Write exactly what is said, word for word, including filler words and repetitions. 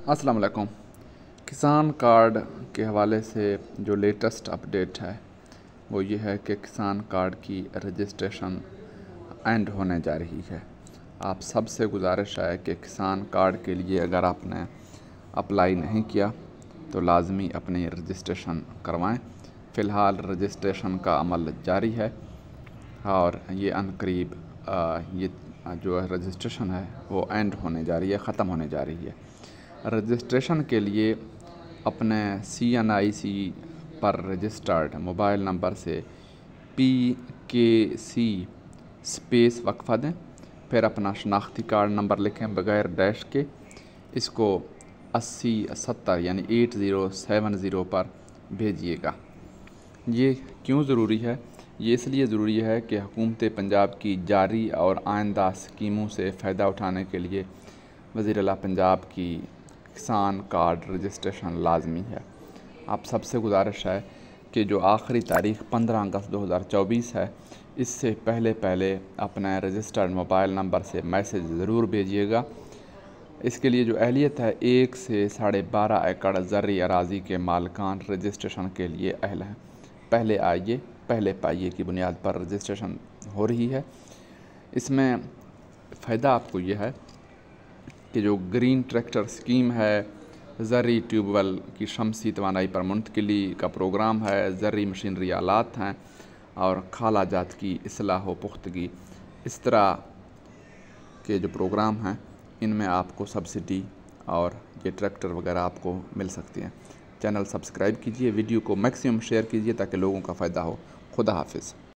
अस्सलाम वालेकुम। किसान कार्ड के हवाले से जो लेटेस्ट अपडेट है वो ये है कि किसान कार्ड की रजिस्ट्रेशन एंड होने जा रही है। आप सबसे गुजारिश है कि किसान कार्ड के लिए अगर आपने अप्लाई नहीं किया तो लाजमी अपनी रजिस्ट्रेशन करवाएं। फ़िलहाल रजिस्ट्रेशन का अमल जारी है और ये अनकरीब ये जो रजिस्ट्रेशन है वो एंड होने जा रही है, ख़त्म होने जा रही है। रजिस्ट्रेशन के लिए अपने सी एन आई सी पर रजिस्टर्ड मोबाइल नंबर से पी के सी स्पेस वक्फ़ा दें, फिर अपना शनाख्ती कार्ड नंबर लिखें बग़ैर डैश के। इसको अस्सी सत्तर यानी एट ज़ीरो सेवन ज़ीरो पर भेजिएगा। ये क्यों ज़रूरी है? ये इसलिए ज़रूरी है कि हुकूमत पंजाब की जारी और आइंदा स्कीमों से फ़ायदा उठाने के लिए वज़ीर आला पंजाब की किसान कार्ड रजिस्ट्रेशन लाजमी है। आप सबसे गुजारिश है कि जो आखिरी तारीख़ पंद्रह अगस्त दो हज़ार चौबीस है, इससे पहले पहले अपने रजिस्टर्ड मोबाइल नंबर से मैसेज ज़रूर भेजिएगा। इसके लिए जो अहलियत है, एक से साढ़े बारह एकड़ ज़र्री अराज़ी के मालिकान रजिस्ट्रेशन के लिए अहल हैं। पहले आइए पहले पाइए की बुनियाद पर रजिस्ट्रेशन हो रही है। इसमें फ़ायदा आपको ये है कि जो ग्रीन ट्रैक्टर स्कीम है, ज़र्री ट्यूबवेल की शमसी तवानाई पर मुंतकिली का प्रोग्राम है, ज़र्री मशीनरी आलात हैं और खाला जात की इस्लाह व पुख्तगी, इस तरह के जो प्रोग्राम हैं इनमें आपको सब्सिडी और ये ट्रैक्टर वगैरह आपको मिल सकती हैं। चैनल सब्सक्राइब कीजिए, वीडियो को मैक्सिमम शेयर कीजिए ताकि लोगों का फ़ायदा हो। खुदा हाफिज़।